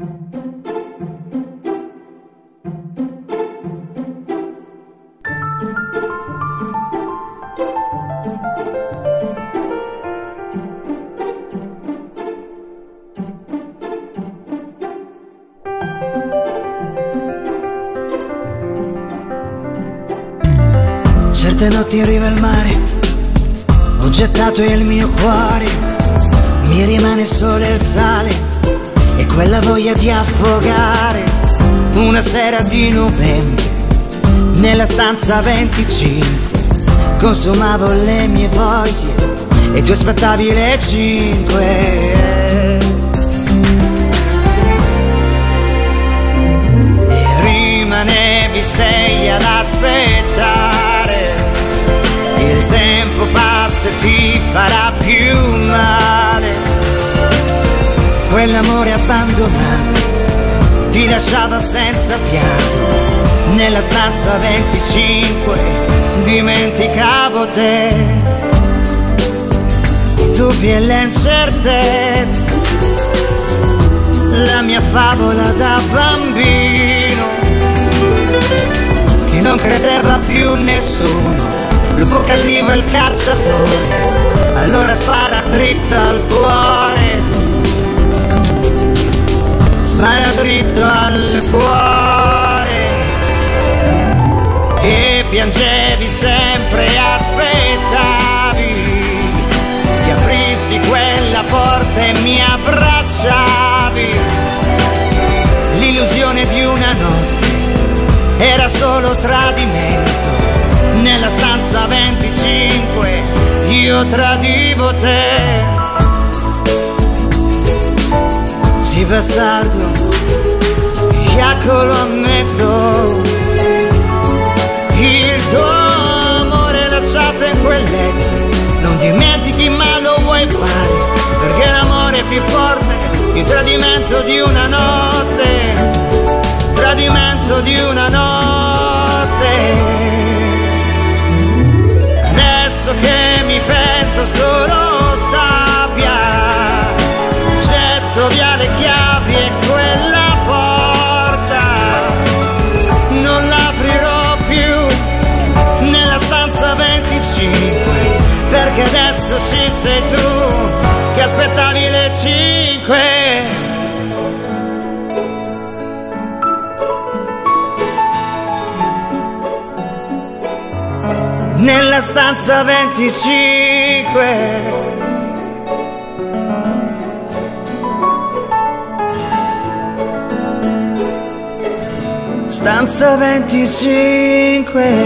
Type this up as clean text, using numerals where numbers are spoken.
Certe notti in riva al mare ho gettato il mio cuore, mi rimane solo il sale e quella voglia di affogare. Una sera di novembre nella stanza 25 consumavo le mie voglie e tu aspettavi le 5. E rimanevi 6 ad aspettare. Il tempo passa e ti farà più male. Quell'amore abbandonato ti lasciava senza fiato. Nella stanza 25 dimenticavo te, i dubbi e le incertezze, la mia favola da bambino che non credeva più nessuno. Lupo cattivo è il cacciatore, allora spara dritto al cuore, spara dritto al cuore. E piangevi sempre, aspettavi che aprissi quella porta e mi abbracciavi. L'illusione di una notte era solo tradimento. Nella stanza 25 io tradivo te. Sì, bastardo, Iaco, lo ammetto. Il tuo amore lasciato in quel letto non dimentichi, ma lo vuoi fare, perché l'amore è più forte di un tradimento di una notte. Tradimento di una notte. Adesso che mi pento solo sabbia, getto via le chiavi e quella porta non l'aprirò più nella stanza 25, perché adesso ci sei tu che aspettavi le 5. Nella stanza 25. Stanza 25.